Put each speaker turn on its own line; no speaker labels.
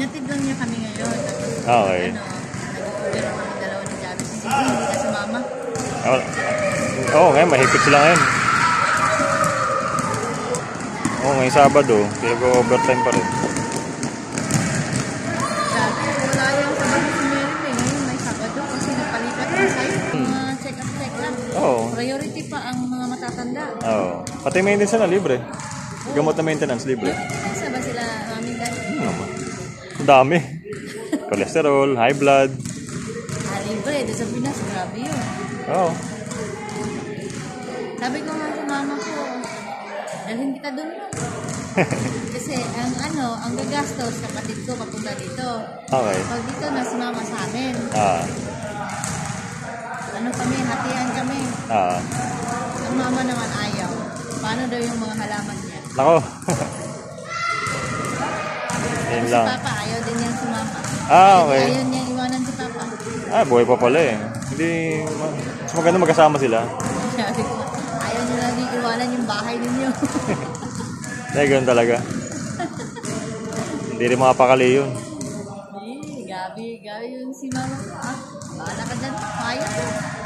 Hinatid lang niya kami ngayon.
Okay.
Nag-pero kami dalawa ni Gabi. Sige, hindi ka sumama.
Oo, ngayon mahigpit sila ngayon. Oo, ngayong Sabado, pinag-overtime pa rin.
Dati, wala yung Sabado si Mary eh. Ngayon may Sabado kasi napalipat na sa'yo. Mga check-up lang.
Oo.
Priority pa ang mga matatanda.
Oo. Pati maintenance na libre. Gamot na maintenance libre.
Isa ba sila aming dati?
Naman. Ang dami. Cholesterol, high blood.
Libre, doon sa Pinas, grabe yun.
Oo.
Sabi ko nga sa mama ko, dalhin kita doon mo. Kasi ang gagastos, kapatid ko papunta dito.
Okay.
Pag dito na si mama sa amin. Kami, hatian kami. Ang mama naman ayaw. Paano daw yung mga halaman niya?
Nako. Yan
Si
lang.
Papa, ayaw din yan si mama.
Okay.
Ayaw niya iwanan si Papa.
Buhay pa pala eh. Hindi, mas maganda magkasama sila.
Sabi ko, ayaw niyo lang iwanan yung bahay ninyo.
Dahil ganun talaga. Hindi rin makapakali yun.
Gabi yung si mama ko. Bahala ka dyan. Ayaw.